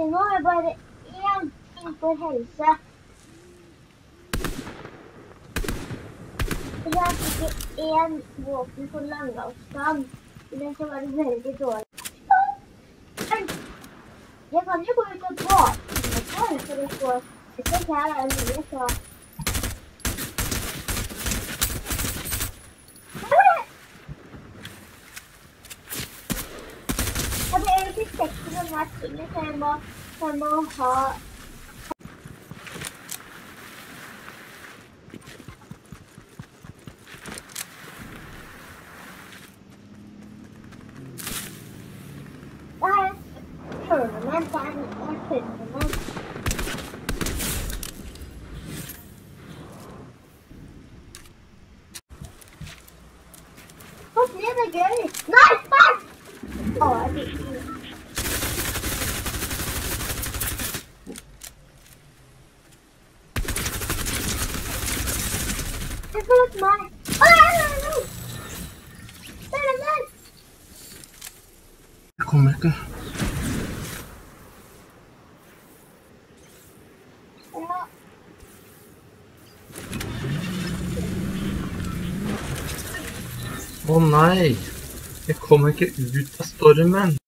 Til nå er bare én ting for helse. Så jeg fikk ikke én våpen for langavstand. Men så var det veldig dårlig. Jeg kan jo gå ut og gå. For å få... Jeg synes her er mye, så... Jeg hadde egentlig sett på den her tingen, så jeg må ha... Da har jeg tournament, det er tournament. Hopp ned, det er gøy! Nei, fuck! Åh, jeg blir ikke. Det får ut meg. Åh, der er den! Jeg kommer ikke. Å nei, jeg kommer ikke ut av stormen.